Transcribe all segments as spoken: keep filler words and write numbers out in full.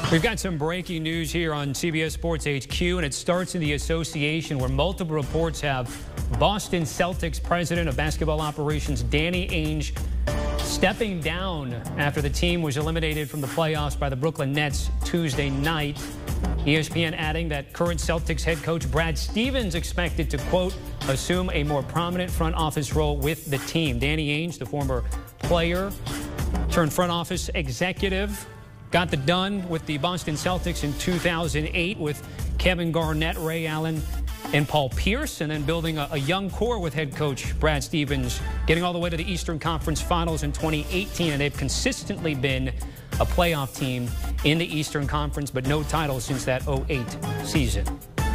We've got some breaking news here on C B S Sports H Q, and it starts in the association where multiple reports have Boston Celtics president of basketball operations Danny Ainge stepping down after the team was eliminated from the playoffs by the Brooklyn Nets Tuesday night. E S P N adding that current Celtics head coach Brad Stevens expected to, quote, assume a more prominent front office role with the team. Danny Ainge, the former player turned front office executive, got the done with the Boston Celtics in two thousand eight with Kevin Garnett, Ray Allen, and Paul Pierce, and then building a, a young core with head coach Brad Stevens, getting all the way to the Eastern Conference Finals in twenty eighteen, and they've consistently been a playoff team in the Eastern Conference, but no title since that oh eight season.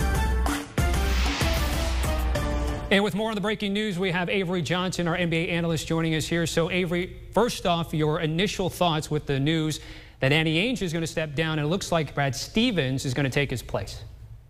And with more on the breaking news, we have Avery Johnson, our N B A analyst, joining us here. So, Avery, first off, your initial thoughts with the news that Danny Ainge is going to step down, and it looks like Brad Stevens is going to take his place.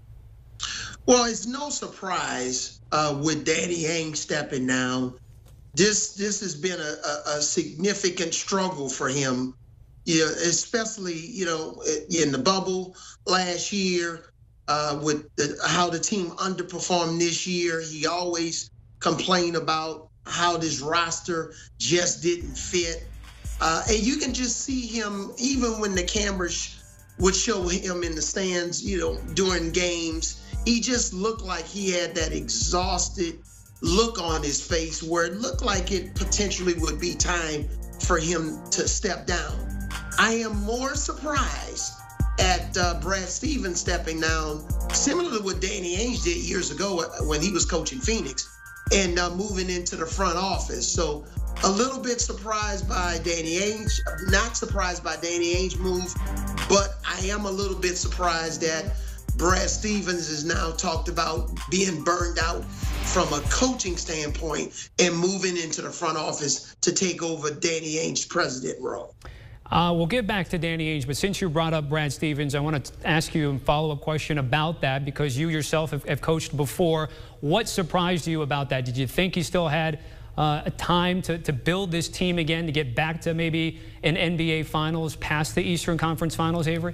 Well, it's no surprise uh, with Danny Ainge stepping down. This this has been a, a, a significant struggle for him, you know, especially you know in the bubble last year uh, with the, how the team underperformed this year. He always complained about how this roster just didn't fit. Uh, and you can just see him, even when the cameras would show him in the stands, you know, during games, he just looked like he had that exhausted look on his face where it looked like it potentially would be time for him to step down. I am more surprised at uh, Brad Stevens stepping down, similar to what Danny Ainge did years ago when he was coaching Phoenix, and uh, moving into the front office. So a little bit surprised by Danny Ainge, not surprised by Danny Ainge move, but I am a little bit surprised that Brad Stevens is now talked about being burned out from a coaching standpoint and moving into the front office to take over Danny Ainge's president role. Uh, we'll get back to Danny Ainge, but since you brought up Brad Stevens, I want to ask you a follow-up question about that, because you yourself have, have coached before. What surprised you about that? Did you think he still had Uh, a time to, to build this team again, to get back to maybe an N B A Finals past the Eastern Conference Finals, Avery?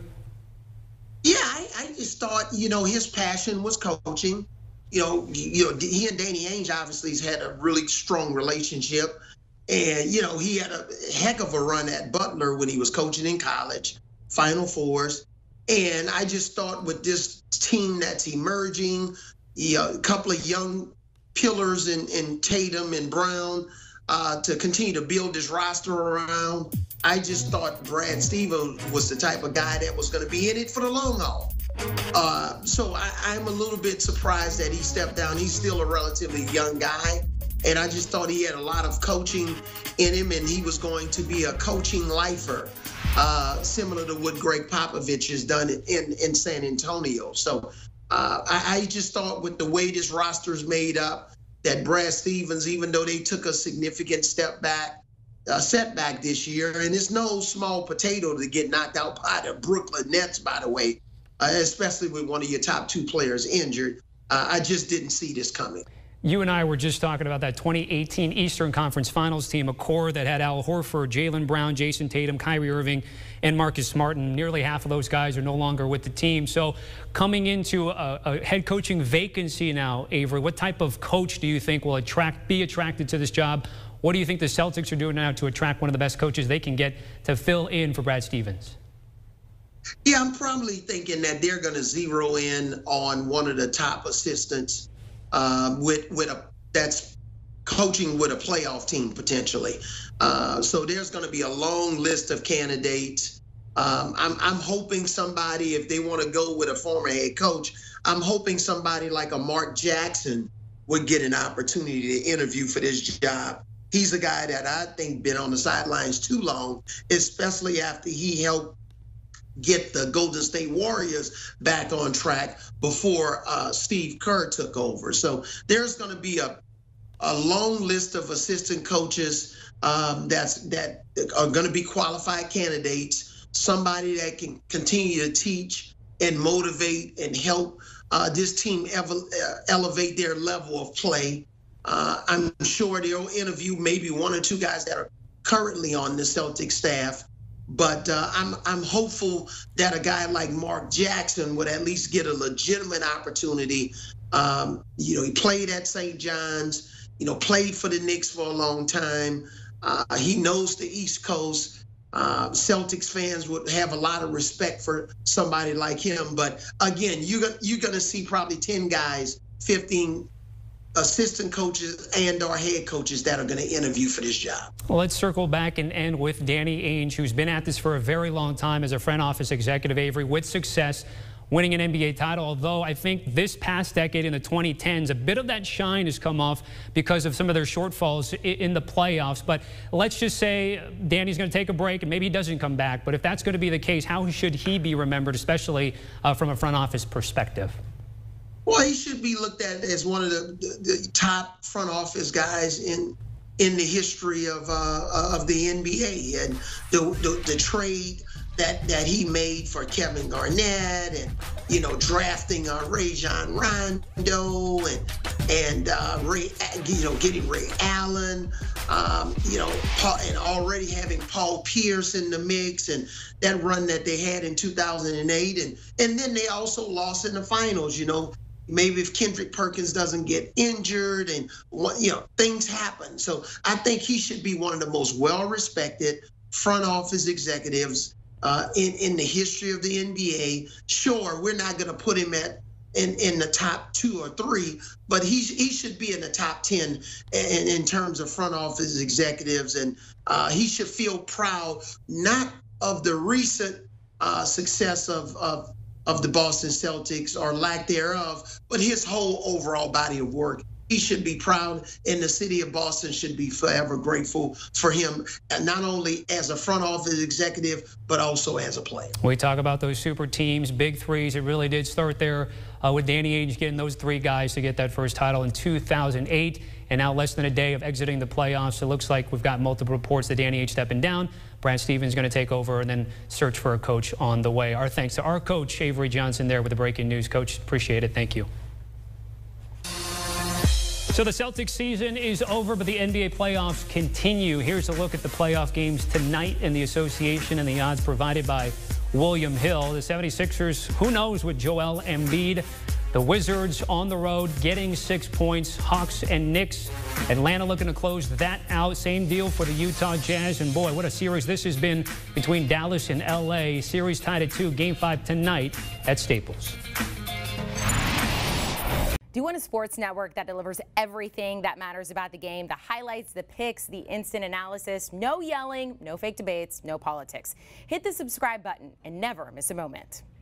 Yeah, I, I just thought, you know, his passion was coaching. You know, you know, he and Danny Ainge obviously has had a really strong relationship. And, you know, he had a heck of a run at Butler when he was coaching in college, Final Fours. And I just thought with this team that's emerging, you know, a couple of young pillars in, in Tatum and Brown uh, to continue to build this roster around. I just thought Brad Stevens was the type of guy that was going to be in it for the long haul. Uh, so I, I'm a little bit surprised that he stepped down. He's still a relatively young guy, and I just thought he had a lot of coaching in him, and he was going to be a coaching lifer, uh, similar to what Greg Popovich has done in, in San Antonio. So Uh, I, I just thought with the way this roster is made up, that Brad Stevens, even though they took a significant step back, uh, setback this year, and it's no small potato to get knocked out by the Brooklyn Nets, by the way, uh, especially with one of your top two players injured. Uh, I just didn't see this coming. You and I were just talking about that twenty eighteen Eastern Conference Finals team, a core that had Al Horford, Jaylen Brown, Jason Tatum, Kyrie Irving, and Marcus Smart. Nearly half of those guys are no longer with the team. So coming into a, a head coaching vacancy now, Avery, what type of coach do you think will attract, be attracted to this job? What do you think the Celtics are doing now to attract one of the best coaches they can get to fill in for Brad Stevens? Yeah, I'm probably thinking that they're going to zero in on one of the top assistants Um, with with a that's coaching with a playoff team potentially. Uh, so there's going to be a long list of candidates. Um, I'm I'm hoping somebody, if they want to go with a former head coach, I'm hoping somebody like a Mark Jackson would get an opportunity to interview for this job. He's a guy that I think been on the sidelines too long, especially after he helped get the Golden State Warriors back on track before uh, Steve Kerr took over. So there's going to be a, a long list of assistant coaches um, that's that are going to be qualified candidates, somebody that can continue to teach and motivate and help uh, this team ev- elevate their level of play. Uh, I'm sure they'll interview maybe one or two guys that are currently on the Celtics staff But uh, I'm I'm hopeful that a guy like Mark Jackson would at least get a legitimate opportunity. Um, you know, he played at Saint John's, you know, played for the Knicks for a long time. Uh, he knows the East Coast. Uh, Celtics fans would have a lot of respect for somebody like him. But again, you're, you're going to see probably ten guys, fifteen assistant coaches and or head coaches that are going to interview for this job. Well, let's circle back and end with Danny Ainge, who's been at this for a very long time as a front office executive, Avery, with success, winning an N B A title. Although I think this past decade in the twenty tens, a bit of that shine has come off because of some of their shortfalls in the playoffs. But let's just say Danny's going to take a break and maybe he doesn't come back. But if that's going to be the case, how should he be remembered, especially uh, from a front office perspective? Well, he should be looked at as one of the, the, the top front office guys in in the history of uh, of the N B A, and the, the the trade that that he made for Kevin Garnett, and you know drafting uh, Rajon Rondo, and and uh, Ray, you know getting Ray Allen, um, you know, Paul, and already having Paul Pierce in the mix, and that run that they had in two thousand eight, and and then they also lost in the finals, you know. Maybe if Kendrick Perkins doesn't get injured, and you know things happen. So I think he should be one of the most well-respected front office executives uh, in in the history of the N B A. Sure, we're not going to put him at in in the top two or three, but he he should be in the top ten in, in terms of front office executives, and uh, he should feel proud not of the recent uh, success of of. of the Boston Celtics or lack thereof, but his whole overall body of work. He should be proud, and the city of Boston should be forever grateful for him, not only as a front office executive, but also as a player. We talk about those super teams, big threes. It really did start there uh, with Danny Ainge getting those three guys to get that first title in two thousand eight. And now less than a day of exiting the playoffs. It looks like we've got multiple reports that Danny Ainge stepping down. Brad Stevens going to take over and then search for a coach on the way. Our thanks to our coach, Avery Johnson, there with the breaking news. Coach, appreciate it. Thank you. So the Celtics season is over, but the N B A playoffs continue. Here's a look at the playoff games tonight in the association and the odds provided by William Hill. The seventy-sixers, who knows with Joel Embiid. The Wizards on the road getting six points. Hawks and Knicks. Atlanta looking to close that out. Same deal for the Utah Jazz. And boy, what a series this has been between Dallas and L A. Series tied at two. Game five tonight at Staples. Do you want a sports network that delivers everything that matters about the game? The highlights, the picks, the instant analysis. No yelling, no fake debates, no politics. Hit the subscribe button and never miss a moment.